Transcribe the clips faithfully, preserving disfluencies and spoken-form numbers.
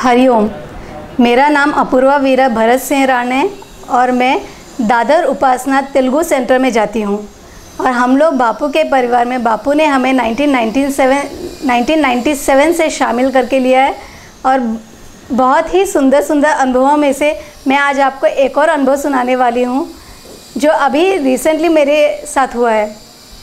हरिओम। मेरा नाम अपूर्वा वीरा भरत सिंह राण है और मैं दादर उपासना तेलुगु सेंटर में जाती हूँ। और हम लोग बापू के परिवार में, बापू ने हमें नाइनटीन नाइंटी सेवन से शामिल करके लिया है और बहुत ही सुंदर सुंदर अनुभवों में से मैं आज आपको एक और अनुभव सुनाने वाली हूँ जो अभी रिसेंटली मेरे साथ हुआ है।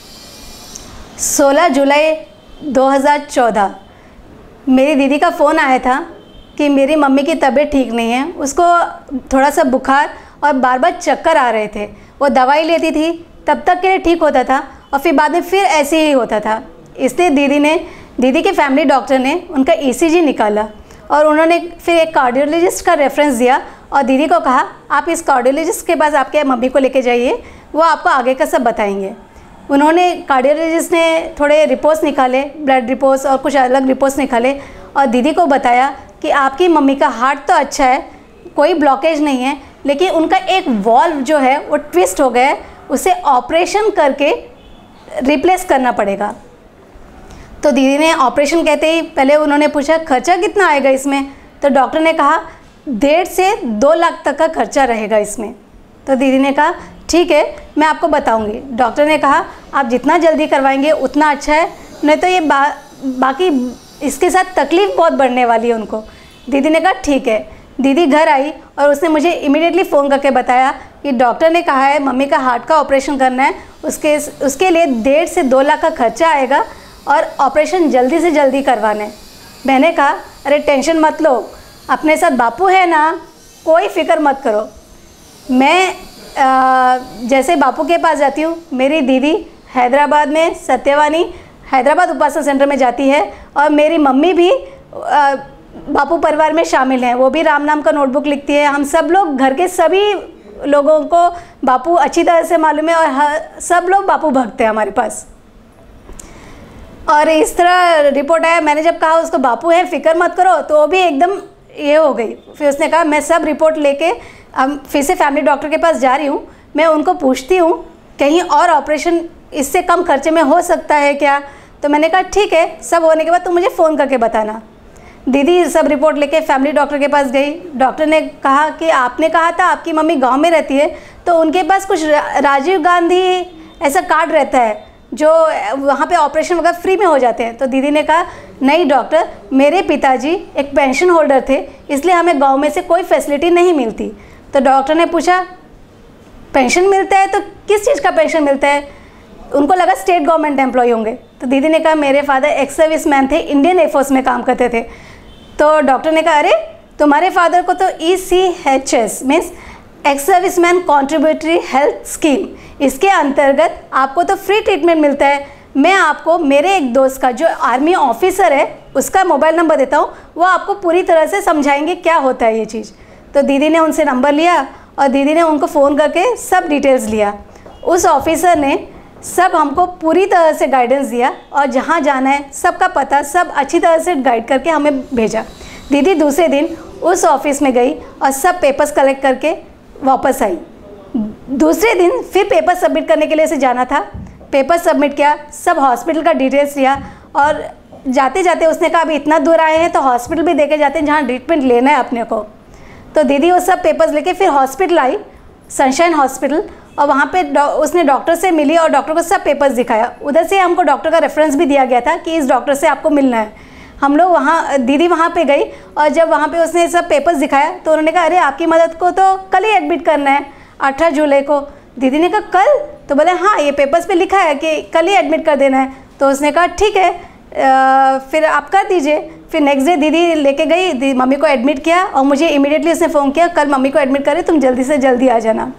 सोलह जुलाई दो हज़ार चौदह मेरी दीदी का फ़ोन आया था कि मेरी मम्मी की तबीयत ठीक नहीं है, उसको थोड़ा सा बुखार और बार बार चक्कर आ रहे थे। वो दवाई लेती थी तब तक के लिए ठीक होता था और फिर बाद में फिर ऐसे ही होता था। इसलिए दीदी ने दीदी के फैमिली डॉक्टर ने उनका ईसीजी निकाला और उन्होंने फिर एक कार्डियोलॉजिस्ट का रेफरेंस दिया और दीदी को कहा आप इस कार्डियोलॉजिस्ट के पास आपके मम्मी को लेके जाइए, वो आपको आगे का सब बताएंगे। उन्होंने कार्डियोलॉजिस्ट ने थोड़े रिपोर्ट्स निकाले, ब्लड रिपोर्ट्स और कुछ अलग रिपोर्ट्स निकाले और दीदी को बताया कि आपकी मम्मी का हार्ट तो अच्छा है, कोई ब्लॉकेज नहीं है, लेकिन उनका एक वॉल्व जो है वो ट्विस्ट हो गया है, उसे ऑपरेशन करके रिप्लेस करना पड़ेगा। तो दीदी ने ऑपरेशन कहते ही पहले उन्होंने पूछा खर्चा कितना आएगा इसमें, तो डॉक्टर ने कहा डेढ़ से दो लाख तक का खर्चा रहेगा इसमें। तो दीदी ने कहा ठीक है, मैं आपको बताऊंगी। डॉक्टर ने कहा आप जितना जल्दी करवाएंगे उतना अच्छा है, नहीं तो ये बा, बाकी इसके साथ तकलीफ़ बहुत बढ़ने वाली है उनको। दीदी ने कहा ठीक है। दीदी घर आई और उसने मुझे इमीडिएटली फ़ोन करके बताया कि डॉक्टर ने कहा है मम्मी का हार्ट का ऑपरेशन करना है, उसके उसके लिए डेढ़ से दो लाख का खर्चा आएगा और ऑपरेशन जल्दी से जल्दी करवाना है। मैंने कहा अरे टेंशन मत लो, अपने साथ बापू है ना, कोई फ़िक्र मत करो। मैं आ, जैसे बापू के पास जाती हूँ, मेरी दीदी हैदराबाद में सत्यवानी हैदराबाद उपासना सेंटर में जाती है और मेरी मम्मी भी आ, बापू परिवार में शामिल हैं, वो भी राम नाम का नोटबुक लिखती है। हम सब लोग घर के सभी लोगों को बापू अच्छी तरह से मालूम है और हर सब लोग बापू भक्त हैं हमारे पास। और इस तरह रिपोर्ट आया, मैंने जब कहा उसको बापू है फ़िक्र मत करो, तो वो भी एकदम ये हो गई। फिर उसने कहा मैं सब रिपोर्ट लेके अब फिर से फैमिली डॉक्टर के पास जा रही हूँ, मैं उनको पूछती हूँ कहीं और ऑपरेशन इससे कम खर्चे में हो सकता है क्या। तो मैंने कहा ठीक है, सब होने के बाद तुम मुझे फ़ोन करके बताना। दीदी सब रिपोर्ट लेके फैमिली डॉक्टर के पास गई। डॉक्टर ने कहा कि आपने कहा था आपकी मम्मी गांव में रहती है, तो उनके पास कुछ राजीव गांधी ऐसा कार्ड रहता है जो वहाँ पे ऑपरेशन वगैरह फ्री में हो जाते हैं। तो दीदी ने कहा नहीं डॉक्टर, मेरे पिताजी एक पेंशन होल्डर थे, इसलिए हमें गाँव में से कोई फैसिलिटी नहीं मिलती। तो डॉक्टर ने पूछा पेंशन मिलता है तो किस चीज़ का पेंशन मिलता है, उनको लगा स्टेट गवर्नमेंट एम्प्लॉय होंगे। तो दीदी ने कहा मेरे फादर एक्स सर्विस मैन थे, इंडियन एयरफोर्स में काम करते थे। तो डॉक्टर ने कहा अरे तुम्हारे फादर को तो E C H S means ex service man contributory health scheme, इसके अंतर्गत आपको तो फ्री ट्रीटमेंट मिलता है। मैं आपको मेरे एक दोस्त का जो आर्मी ऑफिसर है उसका मोबाइल नंबर देता हूँ, वो आपको पूरी तरह से समझाएंगे क्या होता है ये चीज़। तो दीदी ने उनसे नंबर लिया और दीदी ने उनको फ़ोन करके सब डिटेल्स लिया। उस ऑफिसर ने सब हमको पूरी तरह से गाइडेंस दिया और जहाँ जाना है सबका पता सब अच्छी तरह से गाइड करके हमें भेजा। दीदी दूसरे दिन उस ऑफिस में गई और सब पेपर्स कलेक्ट करके वापस आई। दूसरे दिन फिर पेपर सबमिट करने के लिए से जाना था, पेपर सबमिट किया, सब हॉस्पिटल का डिटेल्स लिया और जाते जाते उसने कहा अभी इतना दूर आए हैं तो हॉस्पिटल भी देखे जाते हैं जहाँ ट्रीटमेंट लेना है अपने को। तो दीदी वो सब पेपर्स लेके फिर हॉस्पिटल आई, सनशाइन हॉस्पिटल, और वहाँ पे डॉ, उसने डॉक्टर से मिली और डॉक्टर को सब पेपर्स दिखाया। उधर से हमको डॉक्टर का रेफरेंस भी दिया गया था कि इस डॉक्टर से आपको मिलना है। हम लोग वहाँ दीदी वहाँ पे गई और जब वहाँ पे उसने सब पेपर्स दिखाया तो उन्होंने कहा अरे आपकी मदद को तो कल ही एडमिट करना है, अठारह जुलाई को। दीदी ने कहा कल? तो बोले हाँ ये पेपर्स पे लिखा है कि कल ही एडमिट कर देना है। तो उसने कहा ठीक है, आ, फिर आप कर दीजिए। फिर नेक्स्ट डे दीदी लेके गई, दी मम्मी को एडमिट किया और मुझे इमीडिएटली उसने फ़ोन किया कल मम्मी को एडमिट करे, तुम जल्दी से जल्दी आ जाना।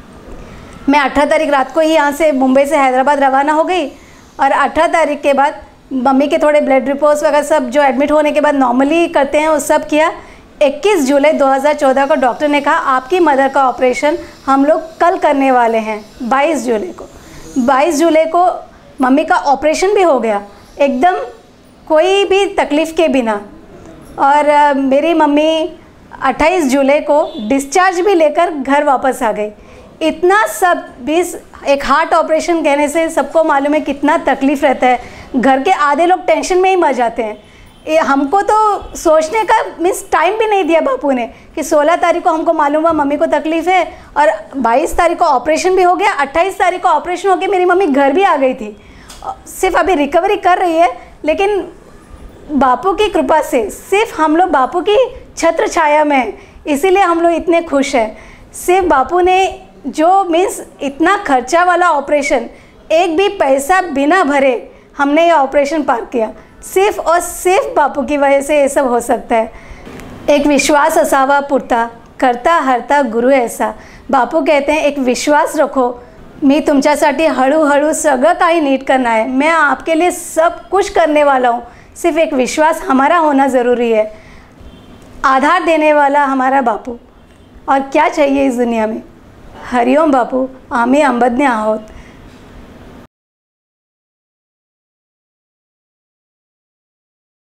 मैं अठारह तारीख रात को ही यहाँ से मुंबई से हैदराबाद रवाना हो गई और अठारह तारीख के बाद मम्मी के थोड़े ब्लड रिपोर्ट्स वगैरह सब जो एडमिट होने के बाद नॉर्मली करते हैं वो सब किया। इक्कीस जुलाई दो हज़ार चौदह को डॉक्टर ने कहा आपकी मदर का ऑपरेशन हम लोग कल करने वाले हैं। बाईस जुलाई को बाईस जुलाई को मम्मी का ऑपरेशन भी हो गया एकदम कोई भी तकलीफ़ के बिना। और आ, मेरी मम्मी अट्ठाईस जुलाई को डिस्चार्ज भी लेकर घर वापस आ गई। इतना सब बीस एक हार्ट ऑपरेशन कहने से सबको मालूम है कितना तकलीफ़ रहता है, घर के आधे लोग टेंशन में ही मर जाते हैं। ये हमको तो सोचने का मीन्स टाइम भी नहीं दिया बापू ने कि सोलह तारीख को हमको मालूम हुआ मम्मी को तकलीफ़ है और बाईस तारीख को ऑपरेशन भी हो गया, अट्ठाईस तारीख को ऑपरेशन हो गया, मेरी मम्मी घर भी आ गई थी। सिर्फ अभी रिकवरी कर रही है, लेकिन बापू की कृपा से सिर्फ हम लोग बापू की छत्र छाया में हैं, इसीलिए हम लोग इतने खुश हैं। सिर्फ बापू ने जो मीन्स इतना खर्चा वाला ऑपरेशन, एक भी पैसा बिना भरे हमने ये ऑपरेशन पार किया, सिर्फ और सिर्फ बापू की वजह से ये सब हो सकता है। एक विश्वास असावा पुरता करता हरता गुरु ऐसा। बापू कहते हैं एक विश्वास रखो, मी तुमच्यासाठी हळूहळू सगळं काही नीट करना है, मैं आपके लिए सब कुछ करने वाला हूँ, सिर्फ एक विश्वास हमारा होना ज़रूरी है। आधार देने वाला हमारा बापू, और क्या चाहिए इस दुनिया में। हरिओम बापू, आम्ही अंबज्ञ आहोत।